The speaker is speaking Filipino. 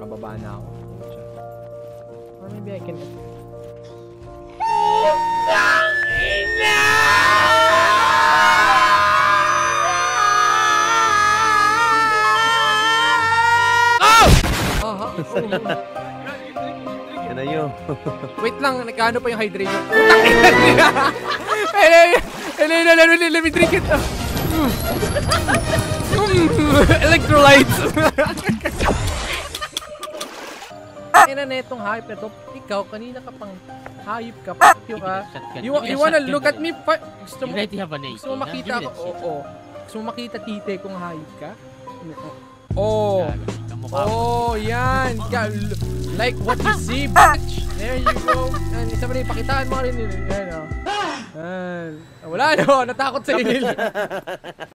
nakababa na ako. Or maybe I can... Yan na yun. Wait lang, nagkano pa yung hydration? Let me drink it. Electrolytes. Ina na itong hype na to. Ikaw, kanina ka pang hype ka. Pakyo ka. You wanna look at me? Gusto mo makita ko? Oo. Gusto mo makita tite kung hype ka? Oh. Oh, yan. Like what you see, bitch. There you go. Isa pa rin, pakitaan mo rin yun. Yan, oh. Wala, no. Natakot sa inil.